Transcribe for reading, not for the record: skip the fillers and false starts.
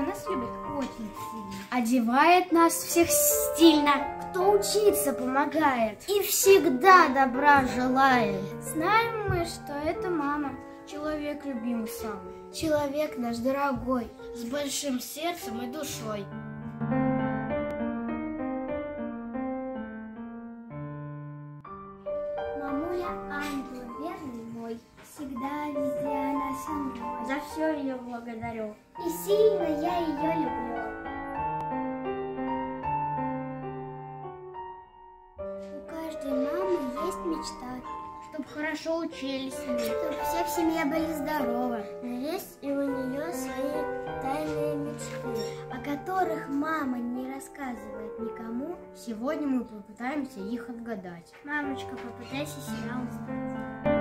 нас любит очень сильно. Одевает нас всех стильно. Кто учиться помогает. И всегда добра желает. Знаем мы, что это мама. Человек любимый самый. Человек наш дорогой. С большим сердцем и душой. Мамуля ангел верный мой. Всегда везде она со мной. За все ее благодарю. И сильно я ее люблю. У каждой мамы есть мечта. Чтоб хорошо учились. Чтобы все в семье были здоровы. Но есть и у нее свои тайные мечты, о которых мама не рассказывает никому. Сегодня мы попытаемся их отгадать. Мамочка, попытайся себя узнать.